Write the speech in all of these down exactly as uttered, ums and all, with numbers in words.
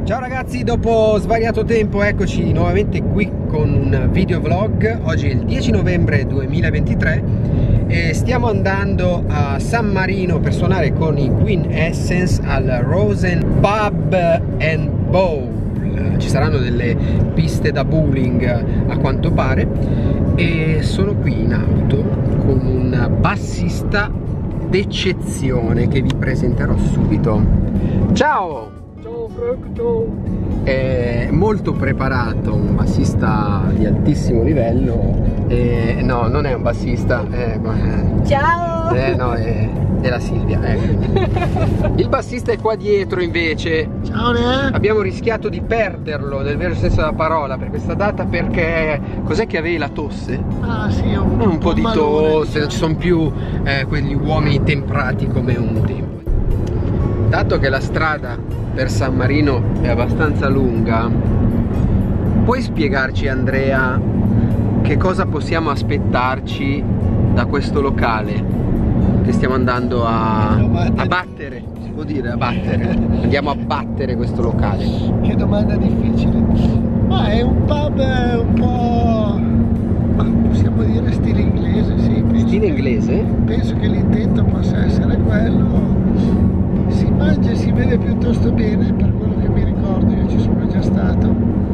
Ciao ragazzi, dopo svariato tempo eccoci nuovamente qui con un video vlog. Oggi è il dieci novembre duemilaventitré e stiamo andando a San Marino per suonare con i Queen Essence al Rosen Pub and Bowl. Ci saranno delle piste da bowling a quanto pare e sono qui in auto con un bassista d'eccezione che vi presenterò subito. Ciao! Ciao Frank, ciao! È molto preparato, un bassista di altissimo livello e, no, non è un bassista, è, Ciao! Eh, no, è, è la Silvia, ecco. Il bassista è qua dietro invece. Ciao ne? Abbiamo rischiato di perderlo nel vero senso della parola per questa data perché cos'è che avevi, la tosse? Ah sì, un, Un po' di malone, tosse, diciamo. non ci sono più eh, quegli uomini temprati come un tempo. Dato che la strada per San Marino è abbastanza lunga, puoi spiegarci, Andrea, che cosa possiamo aspettarci da questo locale che stiamo andando a, a battere? Si può dire a battere? Andiamo a battere questo locale. Che domanda difficile. Ma è un pub un po', ma possiamo dire stile inglese, sì. Penso Stile che, inglese? Penso che l'intento possa essere quello. Si mangia e si vede piuttosto bene, per quello che mi ricordo, io ci sono già stato.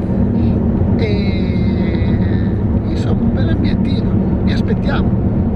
E insomma un bel ambientino, mi aspettiamo.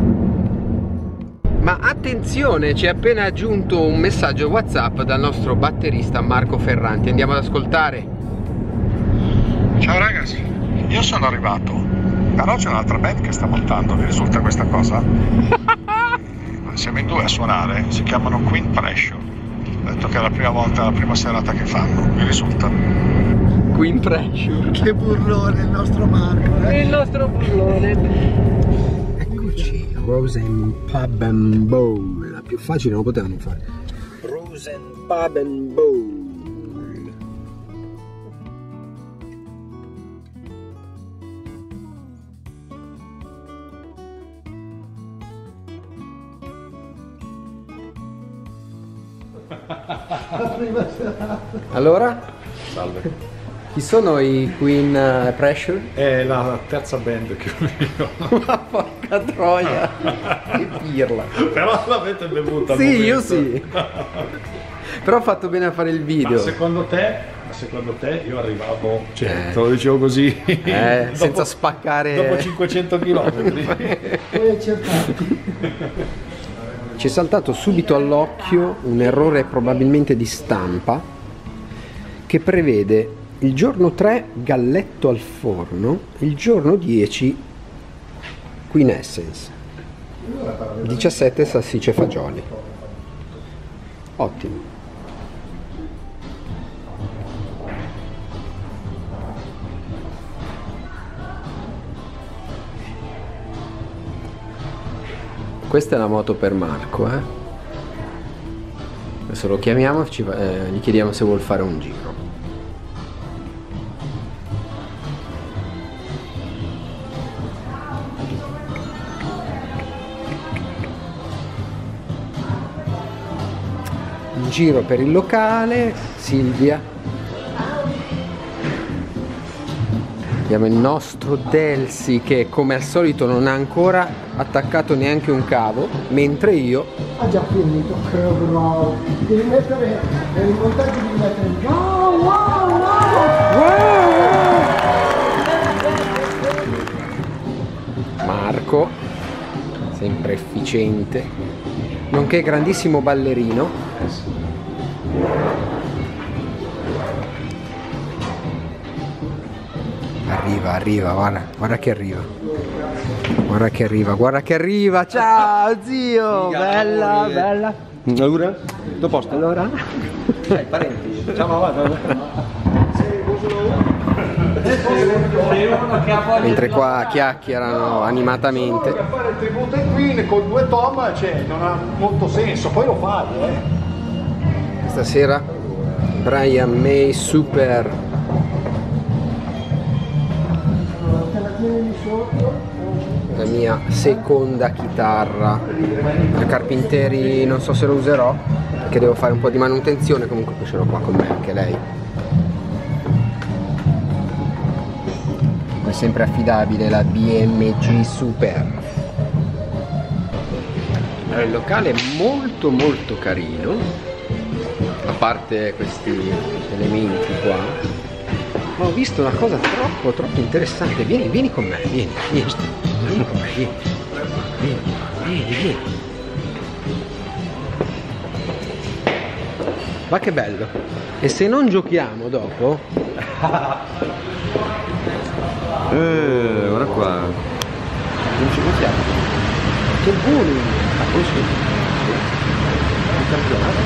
Ma attenzione, ci è appena aggiunto un messaggio WhatsApp dal nostro batterista Marco Ferranti. Andiamo ad ascoltare. Ciao ragazzi, io sono arrivato, però c'è un'altra band che sta montando, vi risulta questa cosa? Siamo in due a suonare, si chiamano Queen Pressure. Ho detto che è la prima volta, la prima serata che fanno, vi risulta? Queen Pressure. Che burlone il nostro Marco, eh? Il nostro burlone. Eccoci, Rosen Pub and Bowl. La più facile non potevano fare. Rosen Pub and Bowl. Allora? Salve. Chi sono i Queen uh, Pressure? È la terza band che ho io. Ma porca troia! Che pirla! Però l'avete bevuta al Sì, momento. io sì. Però ho fatto bene a fare il video. Ma secondo te, ma secondo te io arrivavo, cioè, Eh. te lo dicevo così, Eh, dopo- senza spaccare. dopo cinquecento chilometri. Poi accertati. Ci è saltato subito all'occhio un errore probabilmente di stampa che prevede il giorno tre galletto al forno, il giorno dieci Queen Essence, diciassette salsicce e fagioli. Ottimo. Questa è la moto per Marco, eh? Adesso lo chiamiamo e ci va- eh, gli chiediamo se vuol fare un giro. Un giro per il locale, Silvia. Abbiamo il nostro Delsi che come al solito non ha ancora attaccato neanche un cavo, mentre io Ha già finito, che bravo. Devi mettere, nel montaggio devi mettere wow, wow, wow. Marco, sempre efficiente, nonché grandissimo ballerino. Arriva, arriva, guarda, guarda che arriva. Guarda che arriva, guarda che arriva. Ciao zio, bella, bella. Allora? Tutto a posto? Allora? Dai, parenti. Ciao, ma guarda. Mentre qua chiacchierano animatamente. A fare il tributo ai Queen con due tom, cioè, non ha molto senso, poi lo fai, eh. Stasera Brian May Super. La mia seconda chitarra. La Carpinteri non so se lo userò perché devo fare un po' di manutenzione, comunque poi ce l'ho qua con me anche lei. come sempre affidabile, la B M G Super. Allora, il locale è molto molto carino, a parte questi elementi qua, ma ho visto una cosa troppo troppo interessante. Vieni, vieni con me, vieni, vieni, vieni con me, vieni, vieni, vieni, vieni. Ma che bello! E se non giochiamo dopo? Eh, guarda qua. Non ci giochiamo. Che bullying! Ah, poi sì. Il campionato.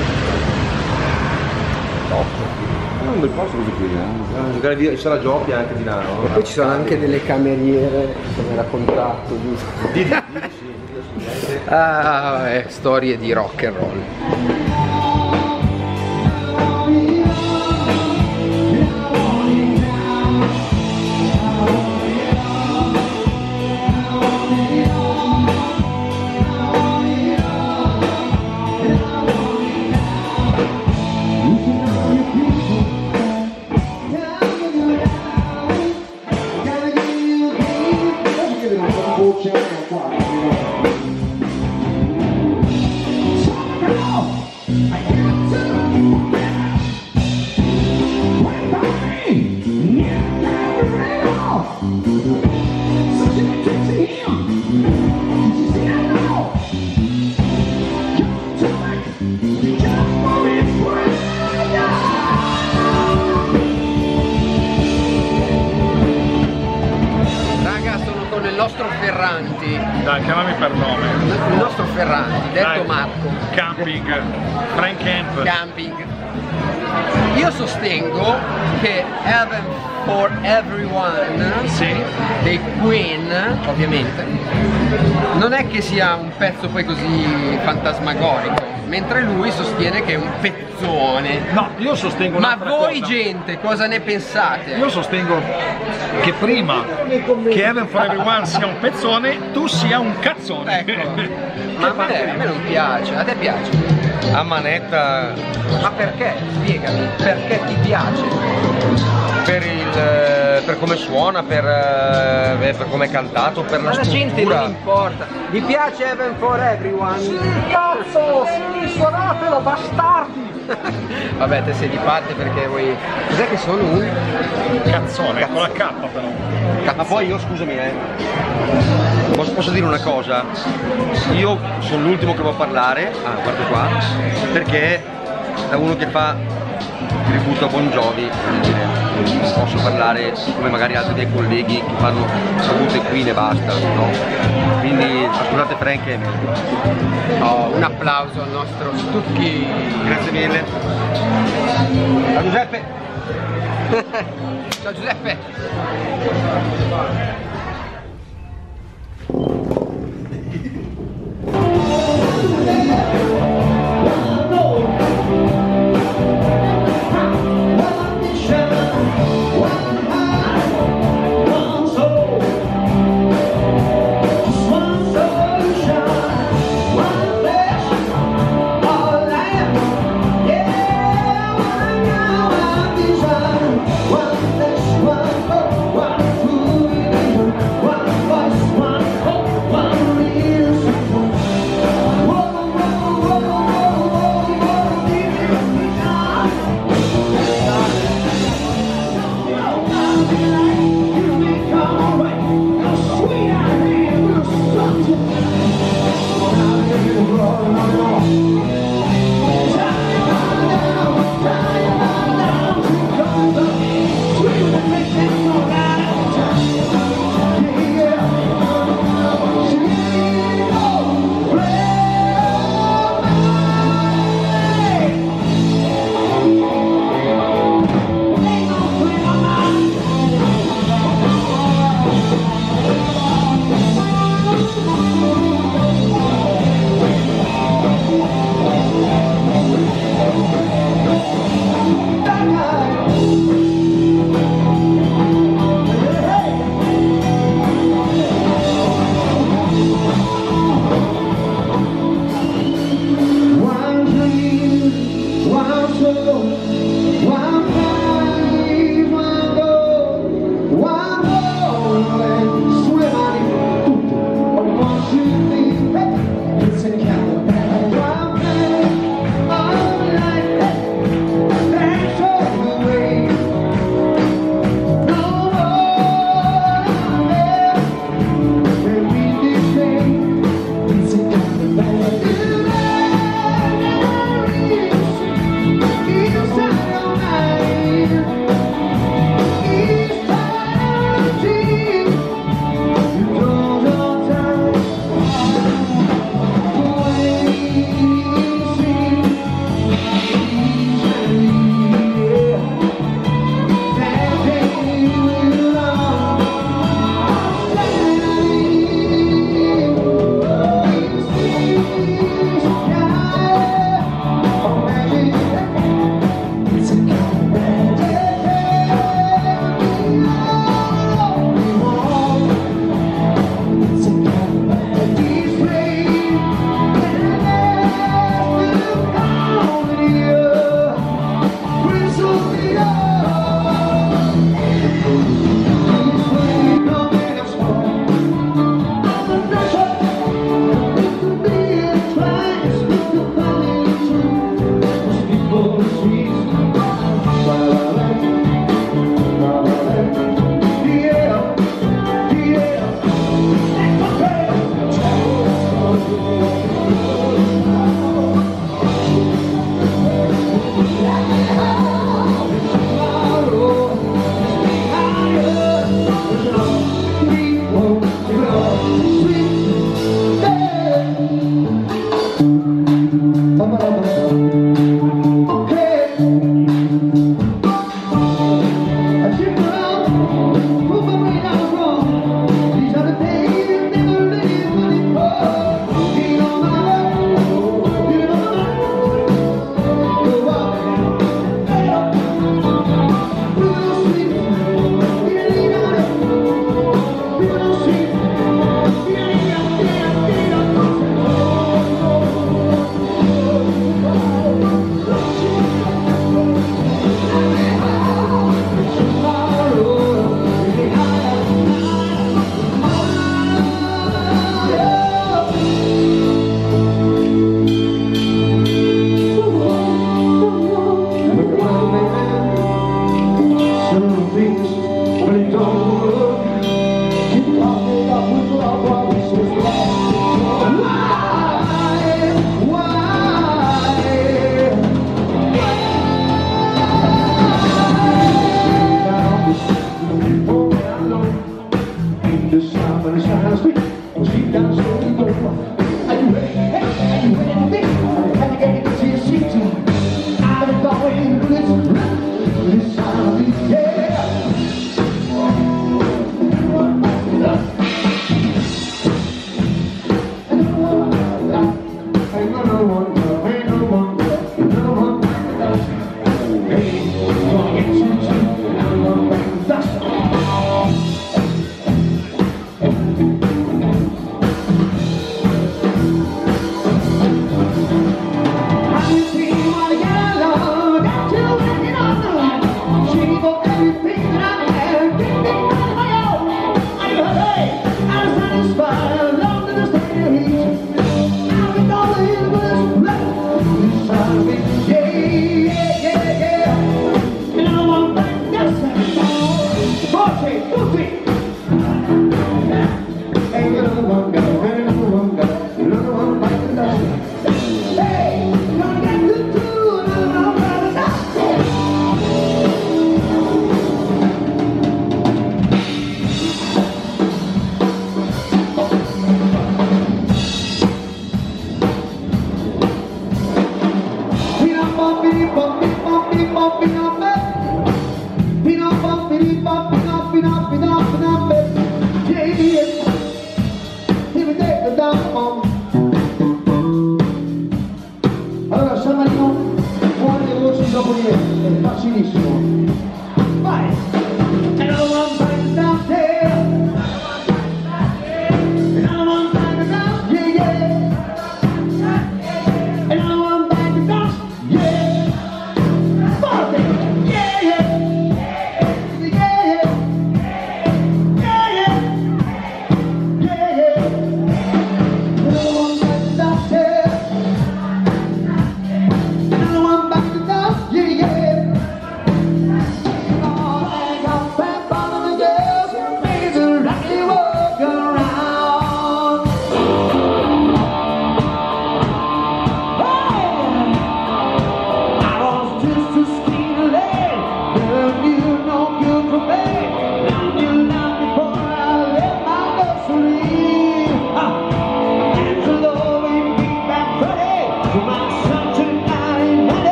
Top. È un bel posto così qui, eh. Giocare di sala giochi anche di là, no? E poi ci sono anche delle cameriere, come era contratto, giusto? Di, di, di, sì. Ah, vabbè, storie di rock and roll. Ferranti. Dai, chiamami per nome. Il nostro Ferranti, detto Dai. Marco. Camping, Frank Camp. Camping. Io sostengo che Heaven for Everyone, sì, dei Queen, ovviamente, non è che sia un pezzo poi così fantasmagorico, mentre lui sostiene che è un pezzone. No, io sostengo Ma voi cosa. gente, cosa ne pensate? Io sostengo che prima che Heaven for Everyone sia un pezzone, tu sia un cazzone. Ecco. Ma a me, a me non piace, a te piace? A manetta. Ma perché? Spiegami, perché ti piace? Per il. per come suona, per, per come è cantato, per Ma la la gente struttura. non importa. Vi piace Heaven for Everyone? Sì, cazzo! Sì, suonatelo, bastardi! Vabbè, te sei di parte perché vuoi. Cos'è che sono un Cazzone, Cazzone. Con la K però. Cazzo. Ma poi io scusami eh. Posso, posso dire una cosa? Io sono l'ultimo che può parlare, ah guarda qua, perché da uno che fa tributo a Bon Jovi, non posso parlare come magari altri dei colleghi che fanno tributo e Queen e basta, no? Quindi scusate Frank e oh, un applauso al nostro Stucchi. Grazie mille. A Giuseppe. Ciao Giuseppe.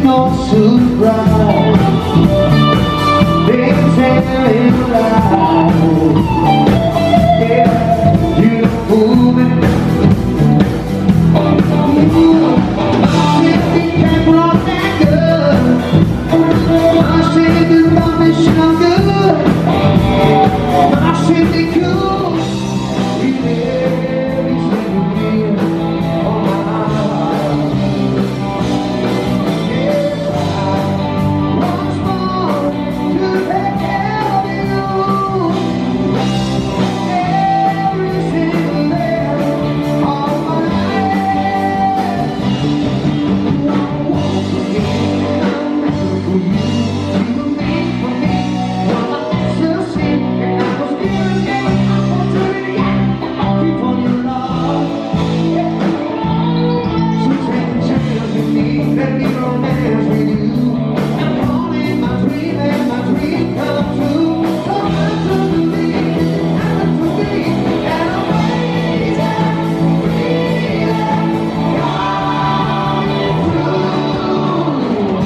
no surprise. They tell lies. Yeah, you fool me. I said we can't rock that good. I said the love is so good. I said they cool. We live each little day on my heart. Yes, I once more to take care of you. Every single day of my life. I want for you, I'm meant for you. You were made for me. You're my answer, and I was given you opportunity. Keep on your love. So take a chance with me. Let me romance with you. I'm calling my dream and my dream come true. Come answer to me, answer to me, and I'm waiting, waiting, coming through.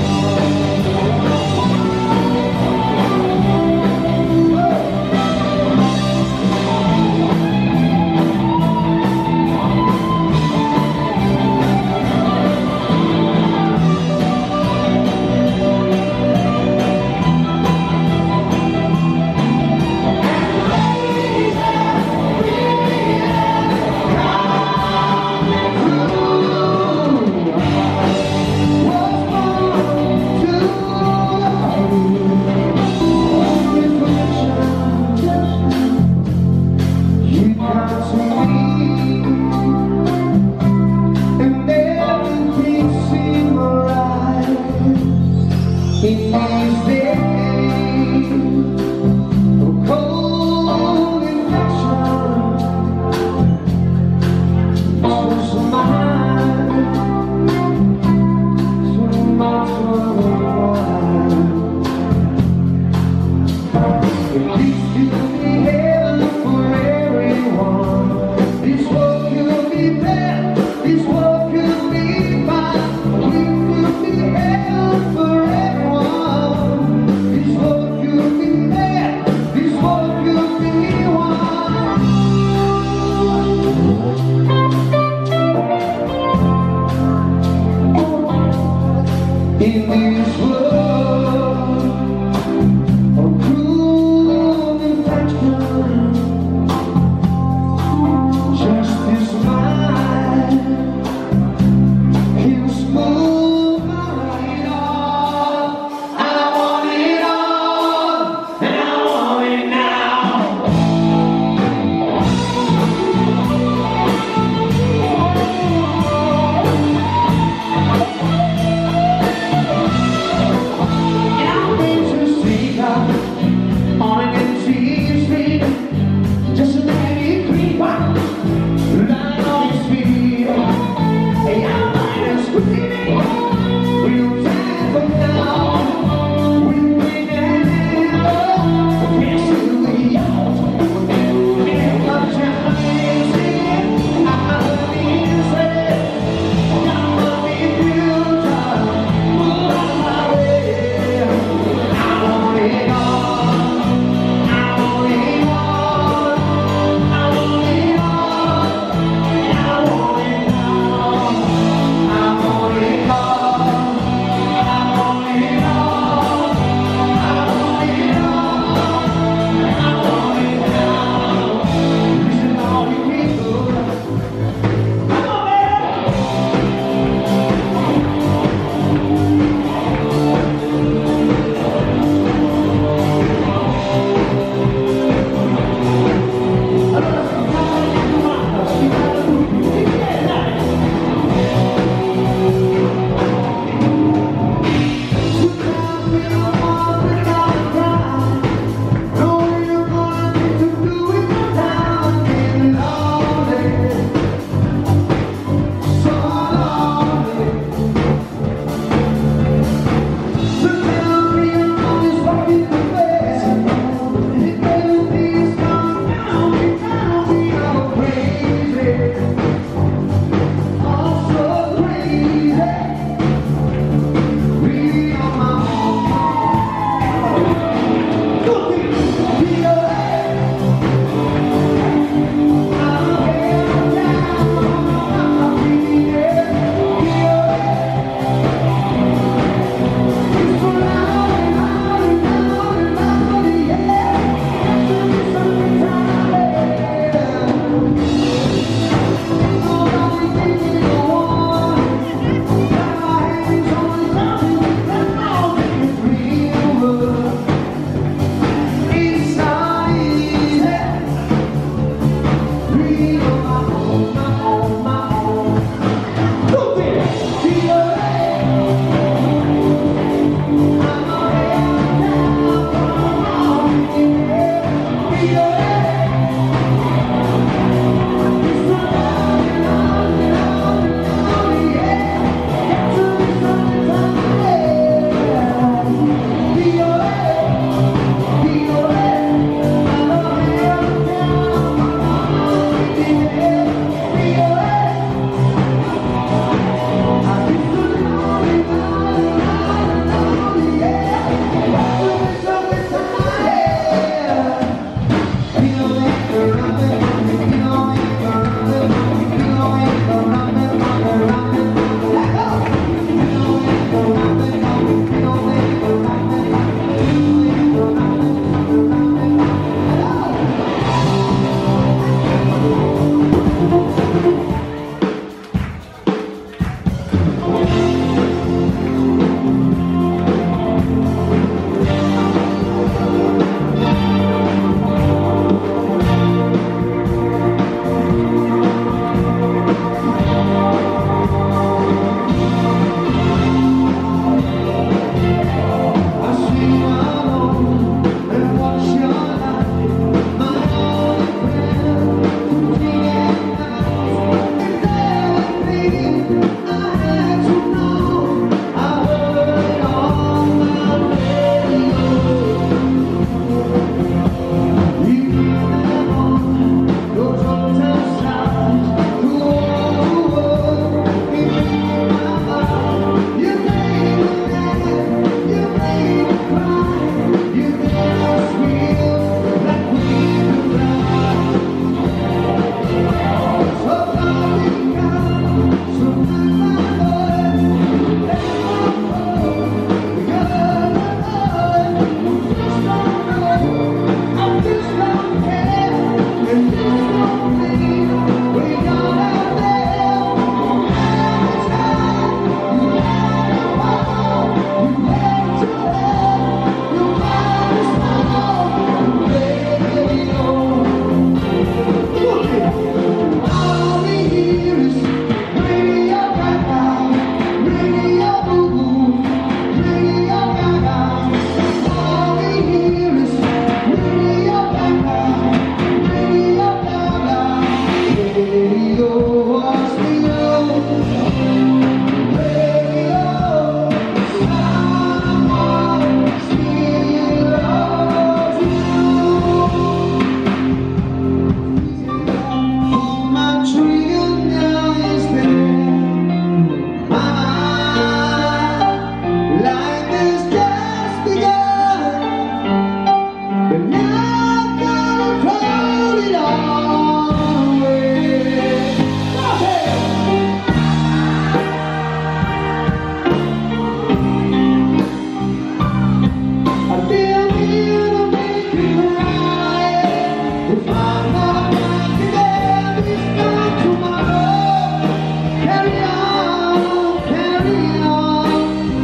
You come to me, and everything seems alright in these days of cold infection. So mine, so much more. At least you can be heaven for everyone. This world could be bad, this world could be fine. We could be heaven for everyone. This world could be bad, this world could be one. In this world of cruel infection, just this mind can smooth my right off. I want it all, and I want it now.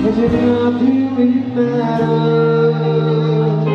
'cause it nothing really matters.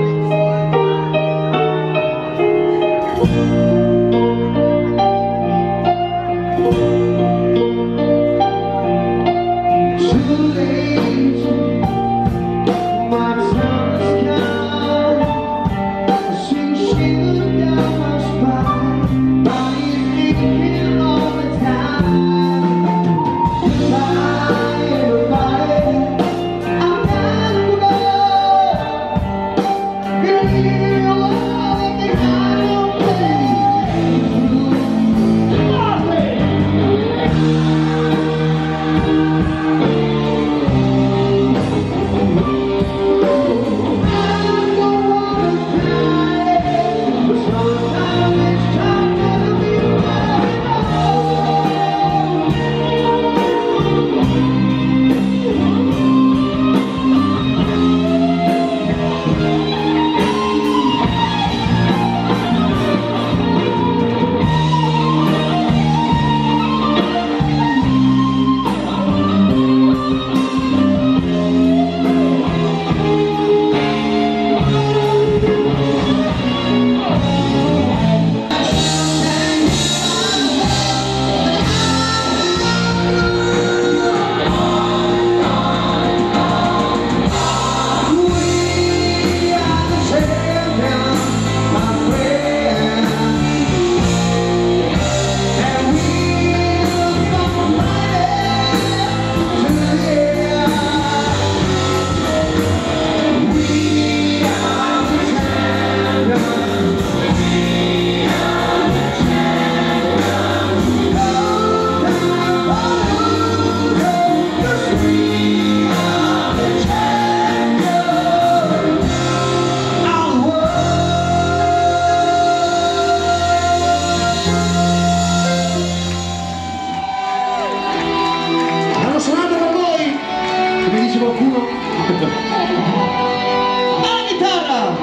Alla chitarra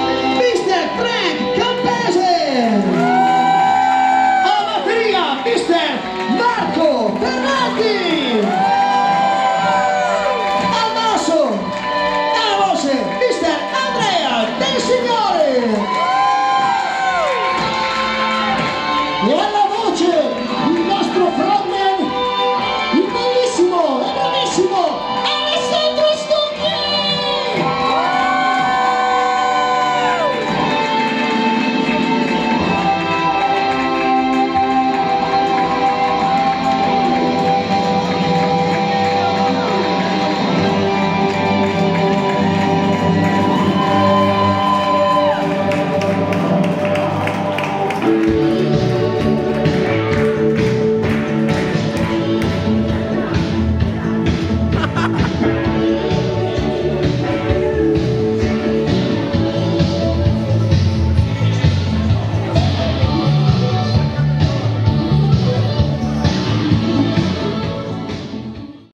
mister Frank Campese, alla batteria mister Marco Ferrati, al basso e alla voce mister Andrea Del Signore, e alla voce il nostro frontman, il bellissimo e bravissimo Alessandro Stucchi! Thank you.